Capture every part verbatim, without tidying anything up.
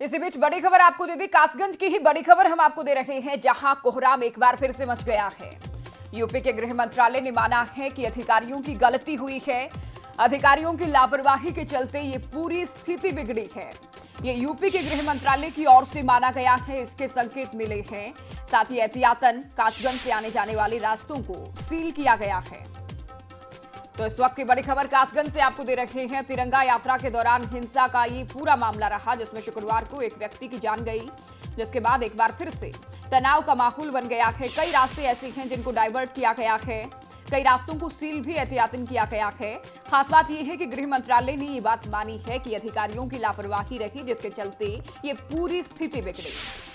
इसी बीच बड़ी खबर आपको दे दी, कासगंज की ही बड़ी खबर हम आपको दे रहे हैं, जहां कोहराम एक बार फिर से मच गया है। यूपी के गृह मंत्रालय ने माना है कि अधिकारियों की गलती हुई है। अधिकारियों की लापरवाही के चलते ये पूरी स्थिति बिगड़ी है। ये यूपी के गृह मंत्रालय की ओर से माना गया है, इसके संकेत मिले हैं। साथ ही एहतियातन कासगंज से आने जाने वाले रास्तों को सील किया गया है। तो इस वक्त की बड़ी खबर कासगंज से आपको दे रहे हैं। तिरंगा यात्रा के दौरान हिंसा का ये पूरा मामला रहा, जिसमें शुक्रवार को एक व्यक्ति की जान गई, जिसके बाद एक बार फिर से तनाव का माहौल बन गया है। कई रास्ते ऐसे हैं जिनको डाइवर्ट किया गया है, कई रास्तों को सील भी एहतियातन किया गया है। खास बात यह है कि गृह मंत्रालय ने ये बात मानी है कि अधिकारियों की लापरवाही रही, जिसके चलते ये पूरी स्थिति बिगड़ी।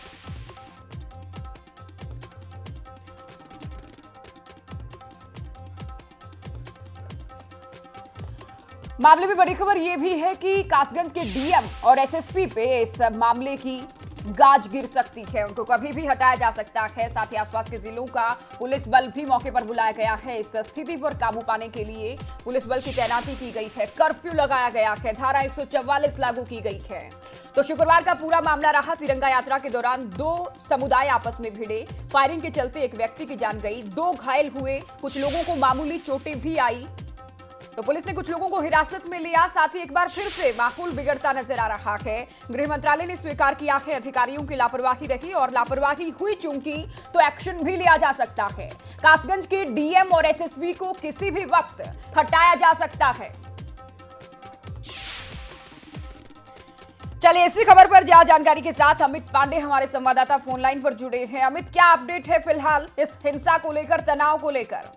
मामले में बड़ी खबर यह भी है कि कासगंज के डीएम और एसएसपी पे इस मामले की गाज गिर सकती है, उनको कभी भी हटाया जा सकता है। साथ ही आसपास के जिलों का पुलिस बल भी मौके पर बुलाया गया है। इस स्थिति पर काबू पाने के लिए पुलिस बल की तैनाती की गई है, कर्फ्यू लगाया गया है, धारा एक सौ चौवालीस लागू की गई है। तो शुक्रवार का पूरा मामला रहा। तिरंगा यात्रा के दौरान दो समुदाय आपस में भिड़े, फायरिंग के चलते एक व्यक्ति की जान गई, दो घायल हुए, कुछ लोगों को मामूली चोटें भी आई। तो पुलिस ने कुछ लोगों को हिरासत में लिया। साथ ही एक बार फिर से माहौल बिगड़ता नजर आ रहा है। गृह मंत्रालय ने स्वीकार किया है अधिकारियों की लापरवाही रही, और लापरवाही हुई चूंकि तो एक्शन भी लिया जा सकता है। कासगंज के डीएम और एसएसपी को किसी भी वक्त हटाया जा सकता है। चलिए इसी खबर पर ज्यादा जानकारी के साथ अमित पांडे हमारे संवाददाता फोन लाइन पर जुड़े हैं। अमित, क्या अपडेट है फिलहाल इस हिंसा को लेकर, तनाव को लेकर?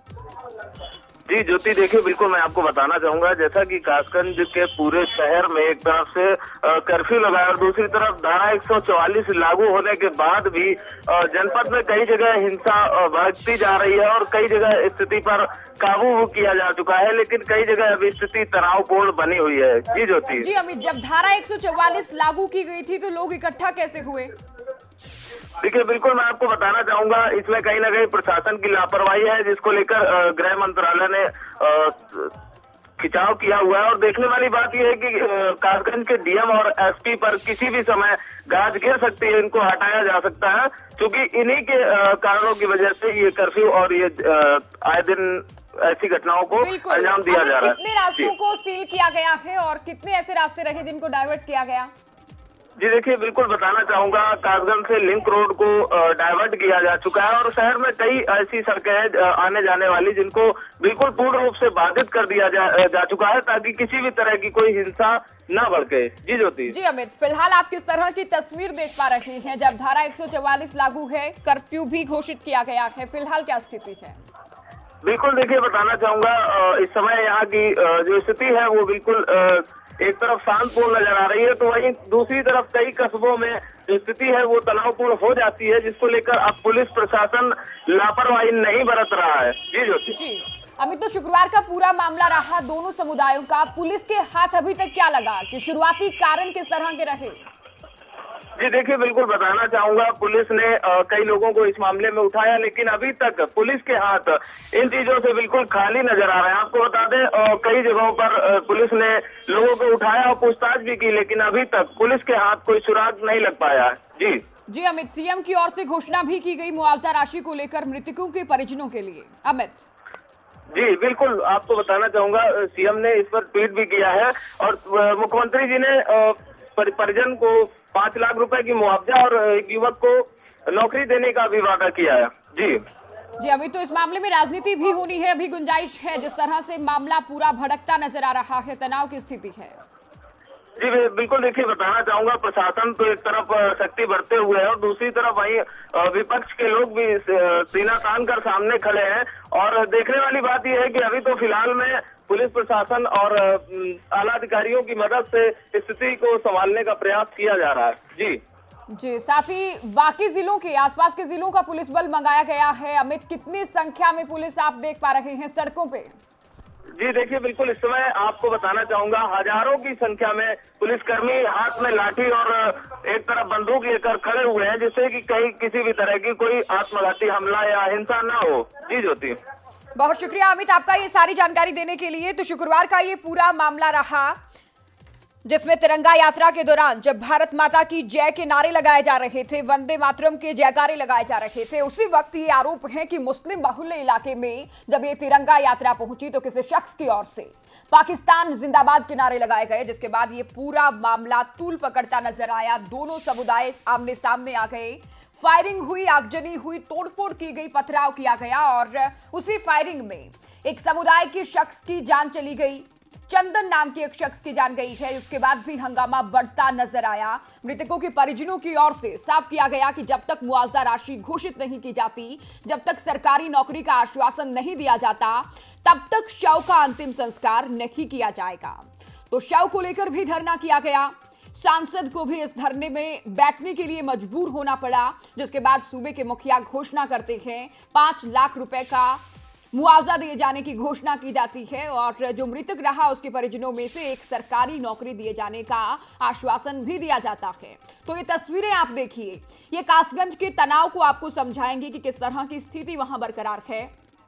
जी ज्योति, देखिए बिल्कुल मैं आपको बताना चाहूंगा, जैसा कि कासगंज के पूरे शहर में एक तरफ से कर्फ्यू लगा और दूसरी तरफ धारा एक सौ चौवालीस लागू होने के बाद भी जनपद में कई जगह हिंसा भड़कती जा रही है और कई जगह स्थिति पर काबू किया जा चुका है, लेकिन कई जगह अभी स्थिति तनावपूर्ण बनी हुई है। जी ज्योति। जी अमित, जब धारा एक सौ चौवालीस लागू की गई थी तो लोग इकट्ठा कैसे हुए? देखिए बिल्कुल मैं आपको बताना चाहूंगा, इसमें कहीं ना कहीं प्रशासन की लापरवाही है, जिसको लेकर गृह मंत्रालय ने खिंचाव किया हुआ है। और देखने वाली बात यह है कि कासगंज के डीएम और एसपी पर किसी भी समय गाज गिर सकती है, इनको हटाया जा सकता है, क्योंकि इन्हीं के कारणों की वजह से ये कर्फ्यू और ये आए दिन ऐसी घटनाओं को अंजाम दिया जा रहा है। कितने रास्तों को सील किया गया है और कितने ऐसे रास्ते रहे जिनको डाइवर्ट किया गया? जी देखिए बिल्कुल बताना चाहूंगा, कासगंज से लिंक रोड को डाइवर्ट किया जा चुका है और शहर में कई ऐसी सड़कें हैं आने जाने वाली जिनको बिल्कुल पूर्ण रूप से बाधित कर दिया जा, जा चुका है, ताकि किसी भी तरह की कोई हिंसा न भड़के। जी ज्योति। जी अमित, फिलहाल आप किस तरह की तस्वीर देख पा रहे हैं जब धारा एक सौ चौवालीस लागू है, कर्फ्यू भी घोषित किया गया है, फिलहाल क्या स्थिति है? बिल्कुल देखिए बताना चाहूंगा, इस समय यहाँ की जो स्थिति है वो बिल्कुल एक तरफ शांतपूर्ण नजर आ रही है, तो वहीं दूसरी तरफ कई कस्बों में जो स्थिति है वो तनावपूर्ण हो जाती है, जिसको लेकर अब पुलिस प्रशासन लापरवाही नहीं बरत रहा है। जी ज्योति। जी अमित, तो शुक्रवार का पूरा मामला रहा दोनों समुदायों का, पुलिस के हाथ अभी तक क्या लगा कि शुरुआती कारण किस तरह के रहे? जी देखिए बिल्कुल बताना चाहूंगा, पुलिस ने आ, कई लोगों को इस मामले में उठाया, लेकिन अभी तक पुलिस के हाथ इन चीजों से बिल्कुल खाली नजर आ रहे हैं। आपको बता दें आ, कई जगहों पर आ, पुलिस ने लोगों को उठाया और पूछताछ भी की, लेकिन अभी तक पुलिस के हाथ कोई सुराग नहीं लग पाया है। जी जी अमित, सीएम की ओर से घोषणा भी की गई मुआवजा राशि को लेकर मृतकों के परिजनों के लिए। अमित जी बिल्कुल आपको बताना चाहूंगा, सीएम ने इस पर ट्वीट भी किया है और मुख्यमंत्री जी ने परिजन को पांच लाख रुपए की मुआवजा और एक युवक को नौकरी देने का भी वादा किया है। जी जी अभी तो इस मामले में राजनीति भी होनी है, अभी गुंजाइश है, जिस तरह से मामला पूरा भड़कता नजर आ रहा है, तनाव की स्थिति है। जी बिल्कुल देखिए बताना चाहूंगा, प्रशासन तो एक तरफ शक्ति बढ़ते हुए है और दूसरी तरफ वहीं विपक्ष के लोग भी सीना तान कर सामने खड़े हैं। और देखने वाली बात यह है कि अभी तो फिलहाल में पुलिस प्रशासन और आला अधिकारियों की मदद से स्थिति को संभालने का प्रयास किया जा रहा है। जी जी साथ ही बाकी जिलों के, आसपास के जिलों का पुलिस बल मंगाया गया है। अमित, कितनी संख्या में पुलिस आप देख पा रहे हैं सड़कों पे? जी देखिए बिल्कुल इस समय आपको बताना चाहूंगा, हजारों की संख्या में पुलिसकर्मी हाथ में लाठी और एक तरफ बंदूक लेकर खड़े हुए हैं, जिससे कि कहीं किसी भी तरह की कोई आत्मघाती हमला या हिंसा न हो। जी ज्योति। बहुत शुक्रिया अमित आपका ये सारी जानकारी देने के लिए। तो शुक्रवार का ये पूरा मामला रहा, जिसमें तिरंगा यात्रा के दौरान जब भारत माता की जय के नारे लगाए जा रहे थे, वंदे मातरम के जयकारे लगाए जा रहे थे, उसी वक्त ये आरोप है कि मुस्लिम बाहुल्य इलाके में जब ये तिरंगा यात्रा पहुंची तो किसी शख्स की ओर से पाकिस्तान जिंदाबाद के नारे लगाए गए, जिसके बाद ये पूरा मामला तूल पकड़ता नजर आया। दोनों समुदाय आमने सामने आ गए, फायरिंग हुई, आगजनी हुई, तोड़फोड़ की गई, पथराव किया गया और उसी फायरिंग में एक समुदाय के शख्स की जान चली गई। चंदन नाम की एक शख्स की जान गई है। उसके बाद भी हंगामा बढ़ता नजर आया। मृतकों के परिजनों की ओर से साफ किया गया कि जब तक मुआवजा राशि घोषित नहीं की जाती, जब तक सरकारी नौकरी का आश्वासन नहीं दिया जाता, तब तक शव का अंतिम संस्कार नहीं किया जाएगा। तो शव को लेकर भी धरना किया गया। सांसद को भी इस धरने में बैठने के लिए मजबूर होना पड़ा, जिसके बाद सूबे के मुखिया घोषणा करते हैं पांच लाख रुपए का मुआवजा दिए जाने की घोषणा की जाती है और जो मृतक रहा उसके परिजनों में से एक सरकारी नौकरी दिए जाने का आश्वासन भी दिया जाता है। तो ये तस्वीरें आप देखिए, ये कासगंज के तनाव को आपको समझाएंगे कि किस तरह की स्थिति वहां बरकरार है।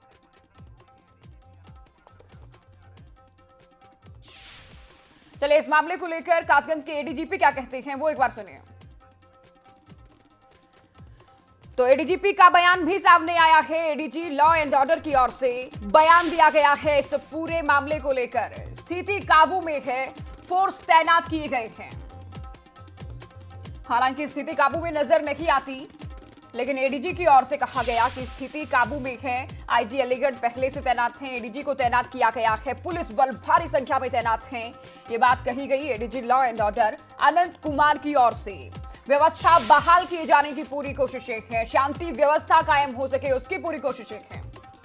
चलिए इस मामले को लेकर कासगंज के एडीजीपी क्या कहते हैं वो एक बार सुनिए। तो एडीजीपी का बयान भी सामने आया है। एडीजी लॉ एंड ऑर्डर की ओर से बयान दिया गया है इस पूरे मामले को लेकर। स्थिति काबू में है, फोर्स तैनात किए गए हैं। हालांकि स्थिति काबू में नजर नहीं आती, लेकिन एडीजी की ओर से कहा गया कि स्थिति काबू में है। आईजी अलीगढ़ पहले से तैनात हैं, एडीजी को तैनात किया गया है, पुलिस बल भारी संख्या में तैनात हैं। ये बात कही गई ADG law and order Anant Kumar की ओर से। व्यवस्था बहाल किए जाने की पूरी कोशिशें हैं, शांति व्यवस्था कायम हो सके उसकी पूरी कोशिशें हैं।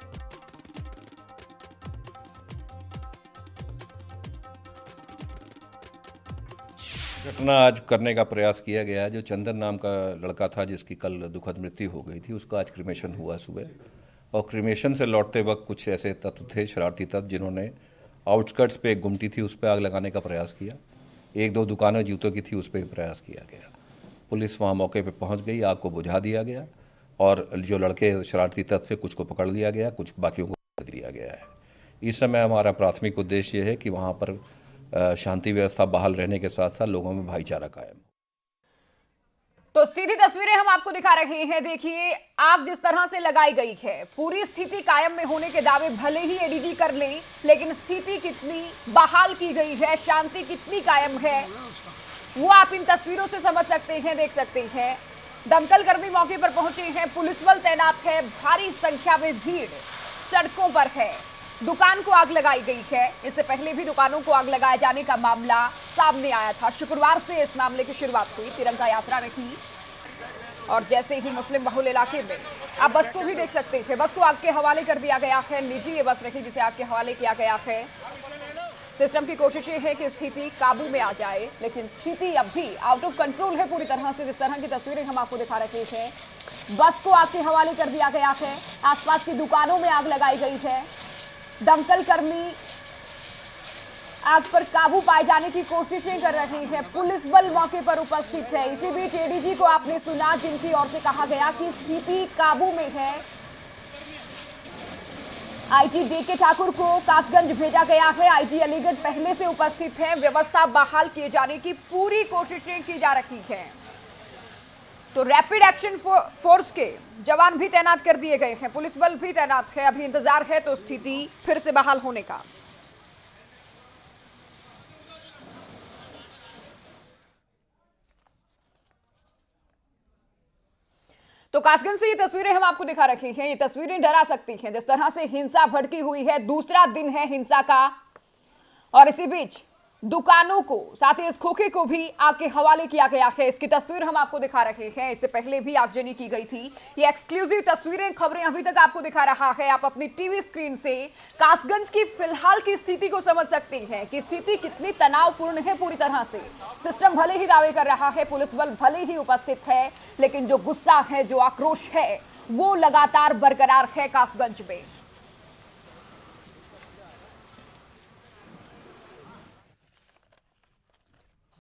घटना आज करने का प्रयास किया गया। जो चंदन नाम का लड़का था जिसकी कल दुखद मृत्यु हो गई थी, उसका आज क्रिमेशन हुआ सुबह। और क्रिमेशन से लौटते वक्त कुछ ऐसे तत्व थे, शरारती तत्व, जिन्होंने आउटस्कर्ट्स पे एक गुमटी थी उस पर आग लगाने का प्रयास किया। एक दो दुकानें जूतों की थी, उस पर प्रयास किया गया। पुलिस वहाँ मौके पे पहुँच गई, आग को बुझा दिया गया और जो लड़के शरारती तत्व थे कुछ को पकड़ लिया गया, कुछ बाकियों को पकड़ दिया गया है। इस समय हमारा प्राथमिक उद्देश्य है कि वहाँ पर शांति व्यवस्था बहाल रहने के साथ साथ लोगों में भाईचारा कायम। तो सीधी तस्वीरें हम आपको दिखा रहे हैं। देखिए आग जिस तरह से लगाई गई है, पूरी स्थिति कायम में होने के दावे भले ही एडीजी कर लें, लेकिन स्थिति कितनी बहाल की गई है, शांति कितनी कायम है, वो आप इन तस्वीरों से समझ सकते हैं, देख सकते हैं। दमकल कर्मी मौके पर पहुंचे हैं, पुलिस बल तैनात है, भारी संख्या में भीड़ सड़कों पर है। दुकान को आग लगाई गई है। इससे पहले भी दुकानों को आग लगाए जाने का मामला सामने आया था। शुक्रवार से इस मामले की शुरुआत हुई, तिरंगा यात्रा रही और जैसे ही मुस्लिम बहुल इलाके में आप बस को भी देख सकते हैं, बस को आग के हवाले कर दिया गया है। निजी ये बस रही जिसे आग के हवाले किया गया है। सिस्टम की कोशिशें हैं कि स्थिति काबू में आ जाए, लेकिन स्थिति अब भी आउट ऑफ कंट्रोल है पूरी तरह से। जिस तरह की तस्वीरें हम आपको दिखा रहे हैं, बस को आग के हवाले कर दिया गया है, आसपास की दुकानों में आग लगाई गई है। दमकल कर्मी आग पर काबू पाए जाने की कोशिशें कर रहे हैं, पुलिस बल मौके पर उपस्थित है। इसी बीच एडीजी को आपने सुना, जिनकी ओर से कहा गया कि स्थिति काबू में है। आईजी डीके ठाकुर को कासगंज भेजा गया है। आईजी अलीगढ़ पहले से उपस्थित है। व्यवस्था बहाल किए जाने की पूरी कोशिशें की जा रही हैं। तो रैपिड एक्शन फोर्स के जवान भी तैनात कर दिए गए हैं, पुलिस बल भी तैनात है। अभी इंतजार है तो स्थिति फिर से बहाल होने का। तो कासगंज से ये तस्वीरें हम आपको दिखा रही हैं। ये तस्वीरें डरा सकती हैं, जिस तरह से हिंसा भड़की हुई है। दूसरा दिन है हिंसा का और इसी बीच दुकानों को, साथ ही इस खोखे को भी आग के हवाले किया गया है। इसकी तस्वीर हम आपको दिखा रहे हैं। इससे पहले भी आगजनी की गई थी। ये एक्सक्लूसिव तस्वीरें, खबरें अभी तक आपको दिखा रहा है। आप अपनी टीवी स्क्रीन से कासगंज की फिलहाल की स्थिति को समझ सकते हैं कि स्थिति कितनी तनावपूर्ण है पूरी तरह से। सिस्टम भले ही दावे कर रहा है, पुलिस बल भले ही उपस्थित है, लेकिन जो गुस्सा है, जो आक्रोश है, वो लगातार बरकरार है कासगंज में।